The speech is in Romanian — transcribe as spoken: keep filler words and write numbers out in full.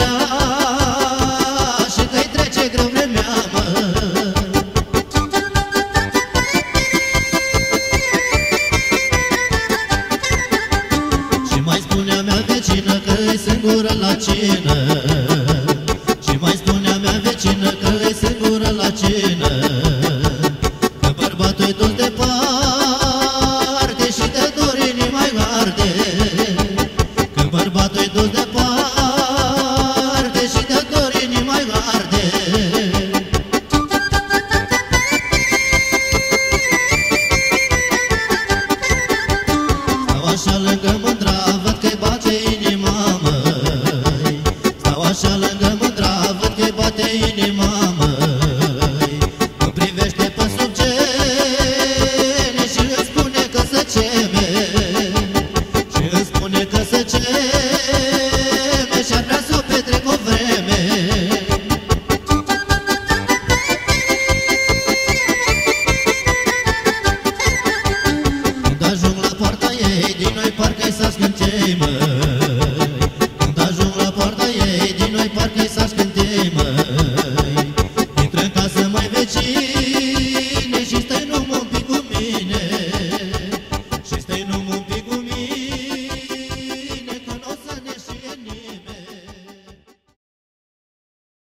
vrea și că-i trece greu vremea, mă. Și mai spunea mea vecină că-i singură la cină, și mai spunea mea vecină că-i singură la cină, că bărbatul-i dus departe și de dor inima-i arde, că bărbatul-i dus departe și de dor inima-i arde. Stau așa lângă mândra, văd că-i bate inima, măi. Stau așa lângă mândra, văd că-i bate inima.